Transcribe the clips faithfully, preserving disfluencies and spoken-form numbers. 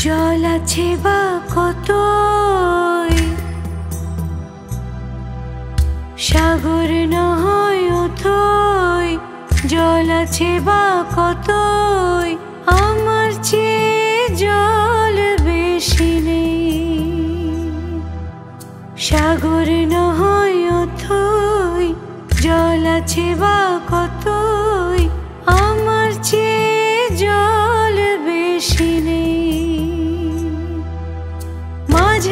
জল আছে বা কতই, সাগর নহয় অথই। জল আছে বা কতই, আমার চেয়ে জল বেশি নেই। সাগর নহয় অথই, জল আছে বা কতই, আমার চেয়ে জল বেশি নেই। মাঝ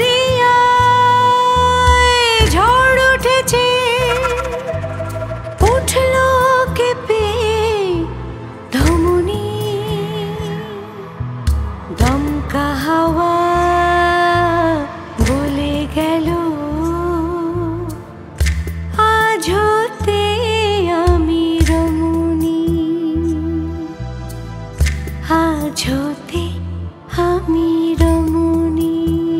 দরিয়ায় ঝড় উঠেছে, উঠলো কেঁপে ধমনী। দমকা হাওয়া বলে গেল, আজ হতে আমি রমণী। আজ হতে আমি রমণী।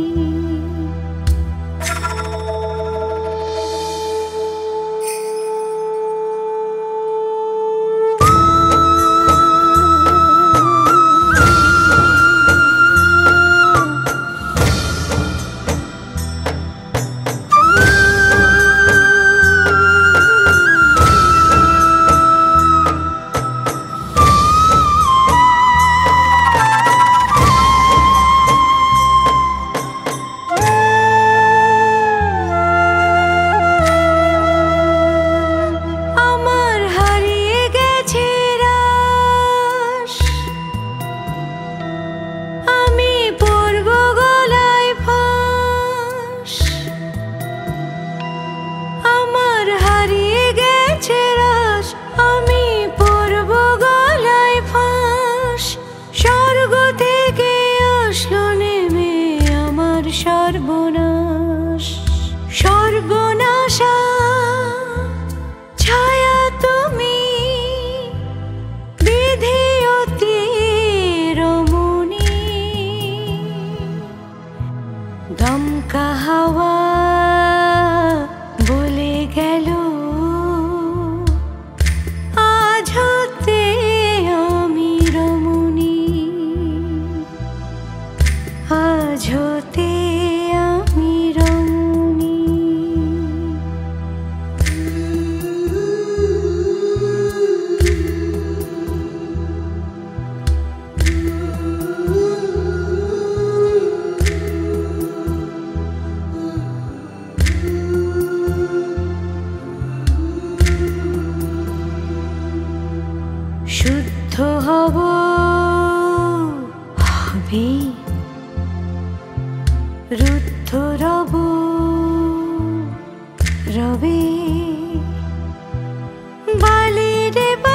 সর্বনাশ সর্বনাশা ছায়া তুমি, বিধি অতি রমণী। দমকা হাওয়া বলে গেল, আজ হতে আমি রমণী। আজ হতে আমি রমণী। শুদ্ধ হব হবে, রুদ্ধ রব রবে। বালি রে